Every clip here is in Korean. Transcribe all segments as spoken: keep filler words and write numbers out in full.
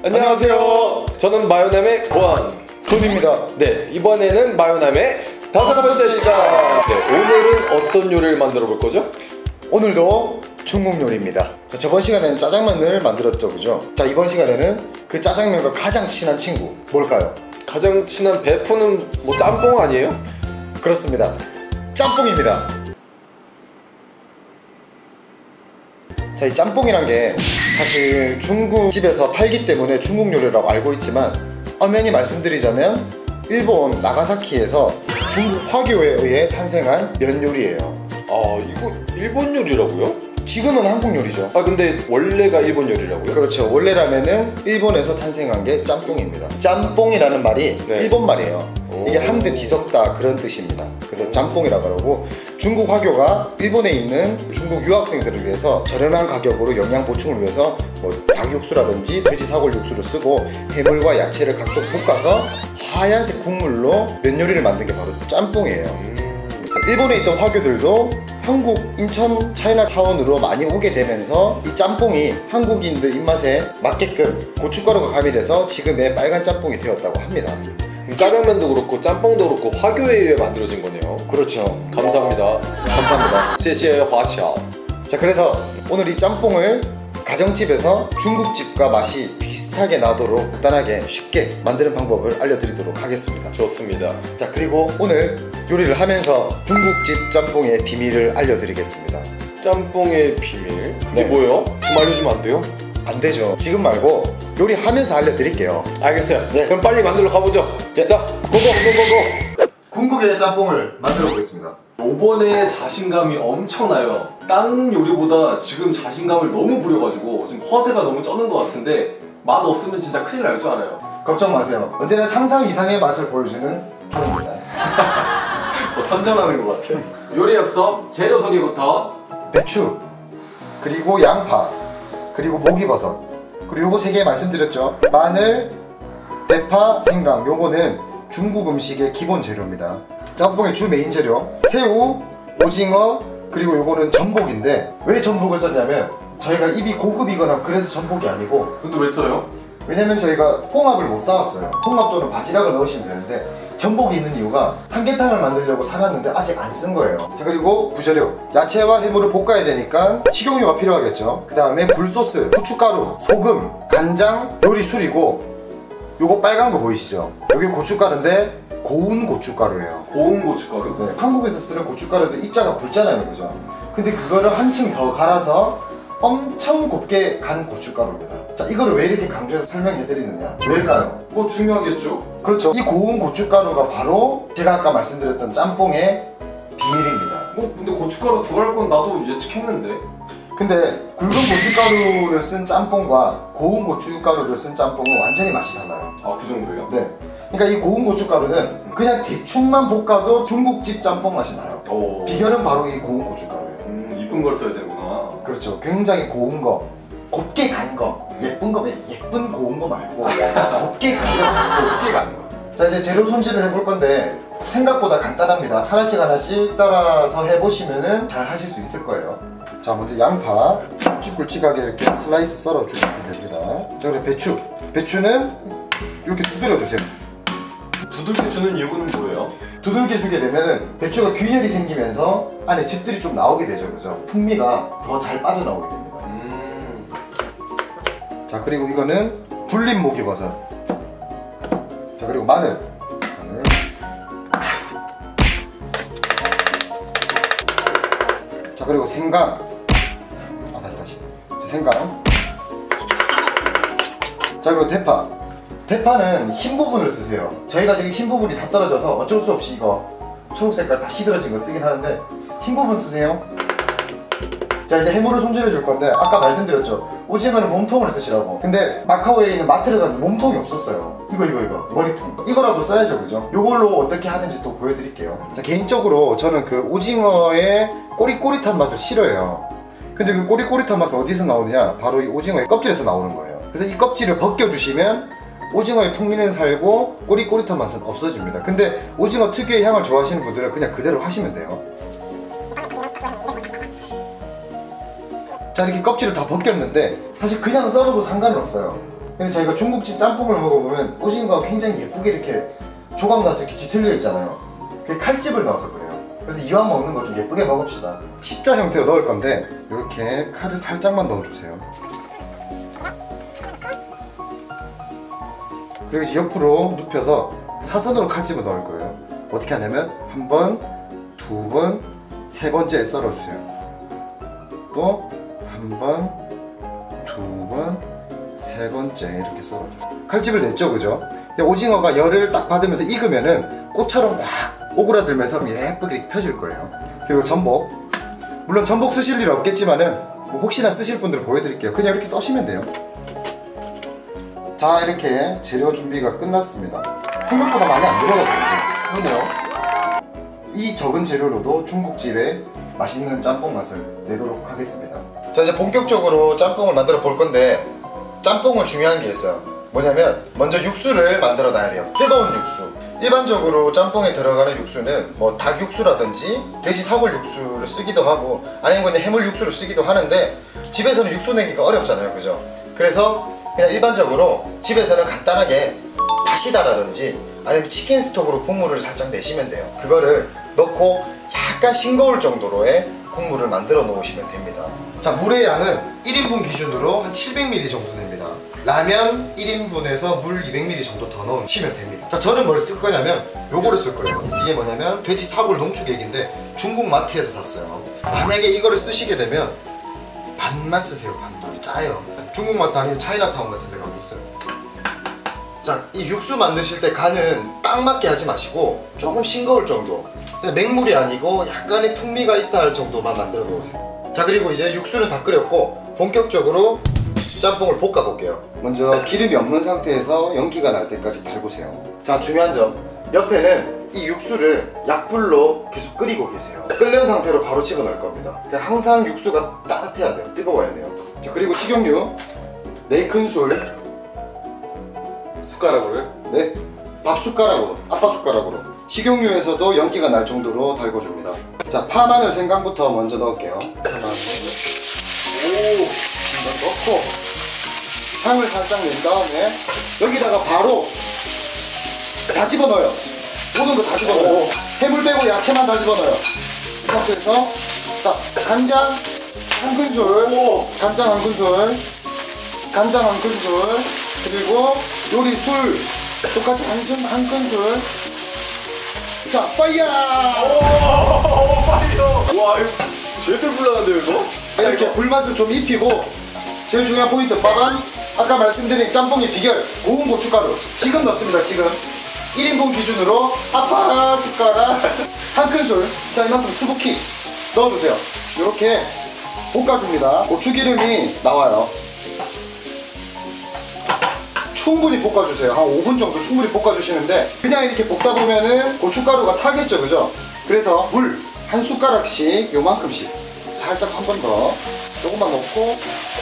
안녕하세요. 저는 마요남의 고한 존입니다. 네, 이번에는 마요남의 다섯 번째 시간. 네, 오늘은 어떤 요리를 만들어 볼 거죠? 오늘도 중국 요리입니다. 자, 저번 시간에는 짜장면을 만들었죠, 그죠? 자, 이번 시간에는 그 짜장면과 가장 친한 친구 뭘까요? 가장 친한 베프는 뭐 짬뽕 아니에요? 그렇습니다. 짬뽕입니다. 자, 이 짬뽕이란 게 사실 중국집에서 팔기 때문에 중국 요리라고 알고 있지만 엄연히 말씀드리자면 일본 나가사키에서 중국 화교에 의해 탄생한 면 요리예요. 아, 이거 일본 요리라고요? 지금은 한국 요리죠. 아, 근데 원래가 일본 요리라고요? 그렇죠. 원래라면은 일본에서 탄생한 게 짬뽕입니다. 짬뽕이라는 말이 네. 일본 말이에요. 이게 한 대 뒤섞다 그런 뜻입니다. 그래서 짬뽕이라 그러고, 중국 화교가 일본에 있는 중국 유학생들을 위해서 저렴한 가격으로 영양 보충을 위해서 뭐 닭 육수라든지 돼지 사골 육수를 쓰고 해물과 야채를 각종 볶아서 하얀색 국물로 면 요리를 만든 게 바로 짬뽕이에요. 음... 일본에 있던 화교들도 한국 인천 차이나타운으로 많이 오게 되면서 이 짬뽕이 한국인들 입맛에 맞게끔 고춧가루가 가미돼서 지금의 빨간 짬뽕이 되었다고 합니다. 짜장면도 그렇고 짬뽕도 그렇고 화교에 의해 만들어진 거네요. 그렇죠. 감사합니다. 감사합니다. 谢谢华侨. 자, 그래서 오늘 이 짬뽕을 가정집에서 중국집과 맛이 비슷하게 나도록 간단하게 쉽게 만드는 방법을 알려드리도록 하겠습니다. 좋습니다. 자, 그리고 오늘 요리를 하면서 중국집 짬뽕의 비밀을 알려드리겠습니다. 짬뽕의 비밀? 그게 네. 뭐예요? 지금 알려주면 안 돼요? 안 되죠. 지금 말고 요리하면서 알려드릴게요. 알겠어요. 네. 그럼 빨리 만들러 가보죠. 네. 자, 고고고고고. 궁극의 짬뽕을 만들어 보겠습니다. 요번에 자신감이 엄청나요. 다른 요리보다 지금 자신감을 너무 부려가지고 지금 허세가 너무 쩌는 것 같은데 맛 없으면 진짜 큰일 날 줄 알아요. 걱정 마세요. 언제나 상상 이상의 맛을 보여주는 존입니다. 뭐 선전하는 것 같아요. 요리 엽서 재료 소개부터. 배추, 그리고 양파, 그리고 목이버섯, 그리고 요거 세 개 말씀드렸죠. 마늘, 대파, 생강. 요거는 중국 음식의 기본 재료입니다. 짬뽕의 주 메인 재료 새우, 오징어, 그리고 요거는 전복인데 왜 전복을 썼냐면 저희가 입이 고급이거나 그래서 전복이 아니고, 근데 왜 써요? 왜냐면 저희가 홍합을 못 사왔어요. 홍합 또는 바지락을 넣으시면 되는데 전복이 있는 이유가 삼계탕을 만들려고 사놨는데 아직 안 쓴 거예요. 자, 그리고 부재료 야채와 해물을 볶아야 되니까 식용유가 필요하겠죠. 그 다음에 굴소스, 후춧가루, 소금, 간장, 요리술이고, 요거 빨간 거 보이시죠? 요게 고춧가루인데 고운 고춧가루예요. 고운 고춧가루? 네, 한국에서 쓰는 고춧가루도 입자가 굵잖아요, 그죠? 근데 그거를 한층 더 갈아서 엄청 곱게 간 고춧가루입니다. 자, 이거를 왜 이렇게 강조해서 설명해 드리느냐? 왜일까요? 뭐 중요하겠죠? 그렇죠. 이 고운 고춧가루가 바로 제가 아까 말씀드렸던 짬뽕의 비밀입니다. 뭐 근데 고춧가루 들어갈 건 나도 예측했는데. 근데 굵은 고춧가루를 쓴 짬뽕과 고운 고춧가루를 쓴 짬뽕은 완전히 맛이 달라요. 아, 그 정도예요? 네. 그러니까 이 고운 고춧가루는 그냥 대충만 볶아도 중국집 짬뽕 맛이 나요. 오. 비결은 바로 이 고운 고춧가루예요. 음, 이쁜 걸 써야 되구나. 그렇죠. 굉장히 고운 거, 곱게 간 거. 예쁜 거, 예쁜 고운 거 말고 곱게 간 거. 곱게 가는 거. 자, 이제 재료 손질을 해볼 건데 생각보다 간단합니다. 하나씩 하나씩 따라서 해보시면은 잘 하실 수 있을 거예요. 자, 먼저 양파 굵직굵직하게 이렇게 슬라이스 썰어 주시면 됩니다. 자, 그리고 배추 배추는 이렇게 두드려 주세요. 두들겨 주는 이유는 뭐예요? 두들겨 주게 되면은 배추가 균열이 생기면서 안에 즙들이 좀 나오게 되죠, 그죠? 풍미가 더 잘 빠져나오게 됩니다. 음. 자, 그리고 이거는 불린 목이버섯. 자, 그리고 마늘. 마늘. 자, 그리고 생강. 아, 다시 다시. 자, 생강. 자, 그리고 대파. 대파는 흰 부분을 쓰세요. 저희가 지금 흰 부분이 다 떨어져서 어쩔 수 없이 이거 초록색깔 다 시들어진 거 쓰긴 하는데 흰 부분 쓰세요. 자, 이제 해물을 손질해 줄 건데 아까 말씀드렸죠. 오징어는 몸통을 쓰시라고. 근데 마카오에 있는 마트를 가면 몸통이 없었어요. 이거 이거 이거 머리통. 이거라도 써야죠, 그죠? 요걸로 어떻게 하는지 또 보여드릴게요. 자, 개인적으로 저는 그 오징어의 꼬릿꼬릿한 맛을 싫어해요. 근데 그 꼬릿꼬릿한 맛은 어디서 나오느냐? 바로 이 오징어의 껍질에서 나오는 거예요. 그래서 이 껍질을 벗겨주시면 오징어의 풍미는 살고 꼬릿꼬릿한 맛은 없어집니다. 근데 오징어 특유의 향을 좋아하시는 분들은 그냥 그대로 하시면 돼요. 자, 이렇게 껍질을 다 벗겼는데 사실 그냥 썰어도 상관은 없어요. 근데 저희가 중국집 짬뽕을 먹어보면 오징어가 굉장히 예쁘게 이렇게 조각나서 이렇게 뒤틀려 있잖아요. 그게 칼집을 넣어서 그래요. 그래서 이왕 먹는 거 좀 예쁘게 먹읍시다. 십자 형태로 넣을 건데 이렇게 칼을 살짝만 넣어주세요. 그리고 이제 옆으로 눕혀서 사선으로 칼집을 넣을 거예요. 어떻게 하냐면 한 번, 두 번, 세 번째에 썰어주세요. 또 한 번, 두 번, 세 번째 이렇게 썰어주세요. 칼집을 냈죠, 그죠? 오징어가 열을 딱 받으면서 익으면은 꽃처럼 확 오그라들면서 예쁘게 펴질 거예요. 그리고 전복, 물론 전복 쓰실 일 없겠지만은 뭐 혹시나 쓰실 분들 보여드릴게요. 그냥 이렇게 써시면 돼요. 자, 이렇게 재료 준비가 끝났습니다. 생각보다 많이 안 들어가거든요. 그러네요. 이 적은 재료로도 중국집의 맛있는 짬뽕 맛을 내도록 하겠습니다. 자, 이제 본격적으로 짬뽕을 만들어 볼 건데, 짬뽕은 중요한 게 있어요. 뭐냐면 먼저 육수를 만들어 놔야 돼요. 뜨거운 육수. 일반적으로 짬뽕에 들어가는 육수는 뭐 닭 육수라든지 돼지 사골 육수를 쓰기도 하고 아니면 그냥 해물 육수를 쓰기도 하는데 집에서는 육수 내기가 어렵잖아요, 그죠? 그래서 그냥 일반적으로 집에서는 간단하게 다시다라든지 아니면 치킨 스톡으로 국물을 살짝 내시면 돼요. 그거를 넣고 약간 싱거울 정도로의 국물을 만들어 놓으시면 됩니다. 자, 물의 양은 일 인분 기준으로 한 칠백 밀리리터 정도 됩니다. 라면 일 인분에서 물 이백 밀리리터 정도 더 넣으시면 됩니다. 자, 저는 뭘 쓸 거냐면 요거를 쓸 거예요. 이게 뭐냐면 돼지 사골 농축액인데 중국 마트에서 샀어요. 만약에 이거를 쓰시게 되면 반만 쓰세요. 반만. 짜요. 중국 마트 아니면 차이나타운 같은 데 가면 있어요. 자, 이 육수 만드실 때 간은 딱 맞게 하지 마시고 조금 싱거울 정도, 맹물이 아니고 약간의 풍미가 있다 할 정도만 만들어 놓으세요. 자, 그리고 이제 육수는 다 끓였고 본격적으로 짬뽕을 볶아 볼게요. 먼저 기름이 없는 상태에서 연기가 날 때까지 달구세요. 자, 중요한 점, 옆에는 이 육수를 약불로 계속 끓이고 계세요. 끓는 상태로 바로 집어넣을 겁니다. 그러니까 항상 육수가 따뜻해야 돼요. 뜨거워야 돼요. 자, 그리고 식용유 네 큰술, 숟가락으로요? 네, 밥 숟가락으로, 아빠 숟가락으로. 식용유에서도 연기가 날 정도로 달궈줍니다. 자, 파, 마늘, 생강부터 먼저 넣을게요. 파, 마늘. 오, 넣고 향을 살짝 낸 다음에 여기다가 바로 다 집어넣어요. 모든 거 다 집어넣어요. 해물 빼고 야채만 다 집어넣어요. 이 상태에서 자, 간장 한 큰술, 간장 한 큰술, 간장 한 큰술, 그리고 요리 술 똑같이 한, 한 큰술. 자, 파이야! 오, 파이어! 와, 이거 제대로 불나는데요, 이거? 이렇게 불맛을 좀 입히고 제일 중요한 포인트, 빠단. 아까 말씀드린 짬뽕의 비결, 고운 고춧가루 지금 넣습니다. 지금 일 인분 기준으로 아빠 숟가락 한 큰술. 자, 이만큼 수북히 넣어주세요. 이렇게 볶아줍니다. 고추기름이 나와요. 충분히 볶아주세요. 한 오 분 정도 충분히 볶아주시는데 그냥 이렇게 볶다 보면은 고춧가루가 타겠죠, 그죠? 그래서 물 한 숟가락씩 요만큼씩 살짝 한 번 더 조금만 넣고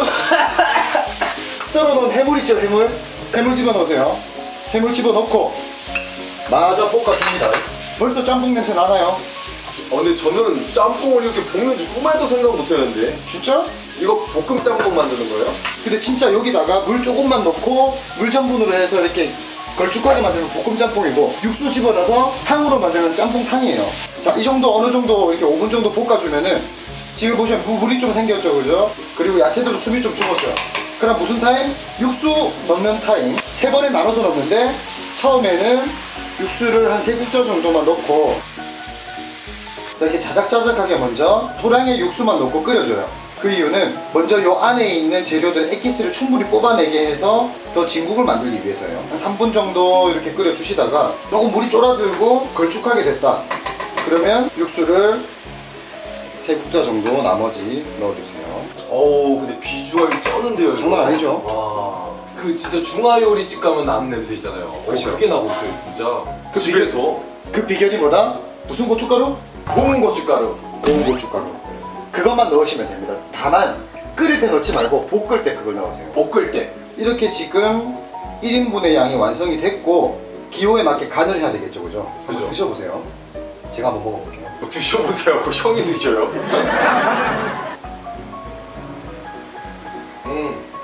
썰어놓은 해물 있죠, 해물? 해물 집어넣으세요. 해물 집어넣고 마저 볶아줍니다. 벌써 짬뽕 냄새 나나요? 어, 근데 저는 짬뽕을 이렇게 볶는 줄 꿈에도 생각 못 했는데. 진짜? 이거 볶음 짬뽕 만드는 거예요? 근데 진짜 여기다가 물 조금만 넣고 물 전분으로 해서 이렇게 걸쭉하게 만드는 볶음 짬뽕이고 육수 집어넣어서 탕으로 만드는 짬뽕탕이에요. 자, 이 정도 어느 정도 이렇게 오 분 정도 볶아주면은 지금 보시면 물- 물이 좀 생겼죠, 그죠? 그리고 야채들도 숨이 좀 죽었어요. 그럼 무슨 타임? 육수 넣는 타임. 세 번에 나눠서 넣는데 처음에는 육수를 한 세 국자 정도만 넣고 이렇게 자작자작하게 먼저 소량의 육수만 넣고 끓여줘요. 그 이유는 먼저 요 안에 있는 재료들의 액기스를 충분히 뽑아내게 해서 더 진국을 만들기 위해서예요. 한 삼 분 정도 이렇게 끓여주시다가 조금 물이 쫄아들고 걸쭉하게 됐다. 그러면 육수를 세 국자 정도 나머지 넣어주세요. 어우, 근데 비주얼이 쩌는데요, 이거? 장난 아니죠? 와, 그 진짜 중화요리집 가면 나는 냄새 있잖아요. 어, 그렇죠. 그게 나고 있어요, 진짜. 그 집에서 그 비결이 뭐다? 무슨 고춧가루? 고운 고춧가루. 고운 고춧가루. 그것만 넣으시면 됩니다. 다만 끓일 때 넣지 말고 볶을 때 그걸 넣으세요. 볶을 때. 이렇게 지금 일 인분의 양이 완성이 됐고 기호에 맞게 간을 해야 되겠죠, 그죠? 한번 그죠. 드셔보세요. 제가 한번 먹어볼게요. 뭐 드셔보세요. 형이 드셔요. 음,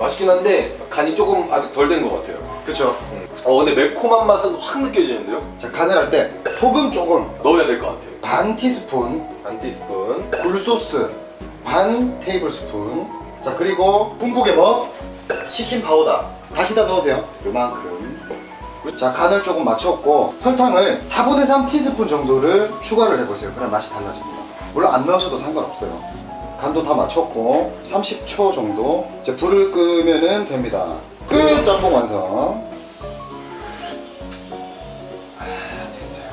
맛있긴 한데 간이 조금 아직 덜 된 것 같아요. 그쵸? 음. 어 근데 매콤한 맛은 확 느껴지는데요? 자, 간을 할 때 소금 조금 넣어야 될 것 같아요. 반 티스푼, 반 티스푼. 굴소스 반 테이블 스푼. 자, 그리고 궁극의 뭐? 치킨 파우더 다시 다 넣으세요. 요만큼. 자, 간을 조금 맞췄고 설탕을 사분의 삼 티스푼 정도를 추가를 해보세요. 그럼 맛이 달라집니다. 물론 안 넣으셔도 상관없어요. 간도 다 맞췄고 삼십 초 정도 이제 불을 끄면은 됩니다. 끝! 짬뽕 완성. 아, 됐어요.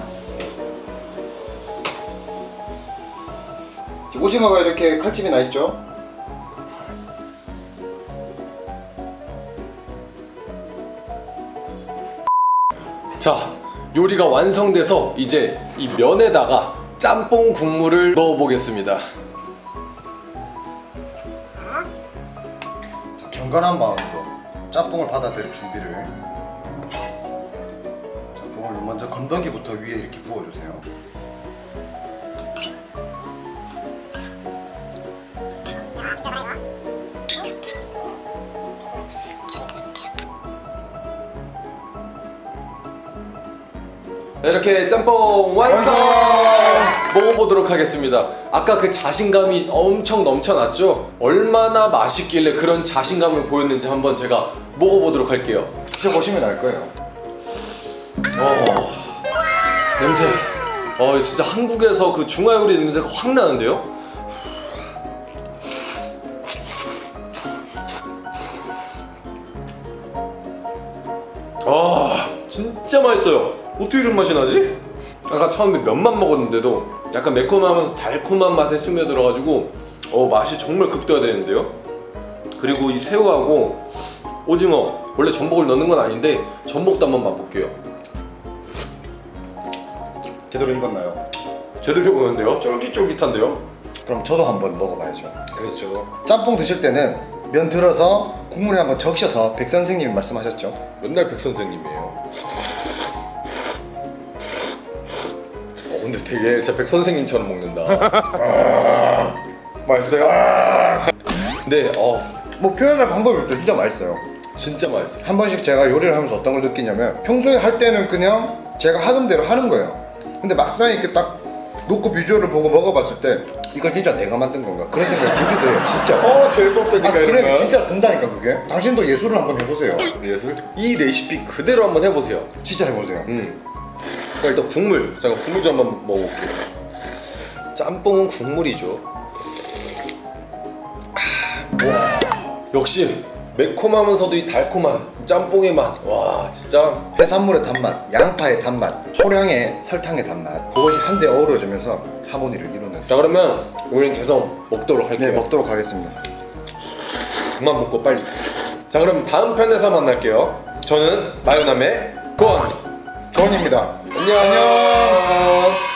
오징어가 이렇게 칼집이 나 있죠? 자, 요리가 완성돼서 이제 이 면에다가 짬뽕 국물을 넣어 보겠습니다. 자, 경건한 마음으로 짬뽕을 받아들일 준비를. 짬뽕을 먼저 건더기부터 위에 이렇게 부어주세요. 이렇게 짬뽕 완성! 먹어보도록 하겠습니다. 아까 그 자신감이 엄청 넘쳐났죠? 얼마나 맛있길래 그런 자신감을 보였는지 한번 제가 먹어보도록 할게요. 드셔보시면 알 거예요. 어, 냄새. 어, 진짜 한국에서 그 중화요리 냄새가 확 나는데요? 아, 진짜 맛있어요. 어떻게 이런 맛이 나지? 아까 처음에 면만 먹었는데도 약간 매콤하면서 달콤한 맛에 스며들어가지고 어, 맛이 정말 극대화되는데요? 그리고 이 새우하고 오징어, 원래 전복을 넣는 건 아닌데 전복도 한번 맛볼게요. 제대로 익었나요? 제대로 익었는데요? 쫄깃쫄깃한데요? 그럼 저도 한번 먹어봐야죠. 그렇죠. 짬뽕 드실 때는 면 들어서 국물에 한번 적셔서 백 선생님이 말씀하셨죠? 맨날 백 선생님이에요. 어, 근데 되게 진짜 백 선생님처럼 먹는다. 아, 맛있어요? 아. 근데 어, 뭐 표현할 방법이 없죠. 진짜 맛있어요. 진짜 맛있어요. 한 번씩 제가 요리를 하면서 어떤 걸 느끼냐면 평소에 할 때는 그냥 제가 하던 대로 하는 거예요. 근데 막상 이렇게 딱 놓고 비주얼을 보고 먹어봤을 때 이건 진짜 내가 만든 건가? 그런 생각이 들기도 해요. 진짜. 어, 재수없다니까. 아, 그래 진짜 든다니까 그게. 당신도 예술을 한번 해보세요. 예술? 이 레시피 그대로 한번 해보세요. 진짜 해보세요. 음. 자, 일단 국물. 제가 국물 좀 한번 먹어볼게요. 짬뽕은 국물이죠. 와, 역시 매콤하면서도 이 달콤한 짬뽕의 맛. 와, 진짜. 해산물의 단맛, 양파의 단맛, 초량의 설탕의 단맛, 그것이 한데 어우러지면서 하모니를 이루는. 자, 그러면 우리는 계속 먹도록 할게요. 네, 먹도록 하겠습니다. 그만 먹고 빨리. 자, 그럼 다음 편에서 만날게요. 저는 마요남의 권 존입니다. 안녕. 안녕.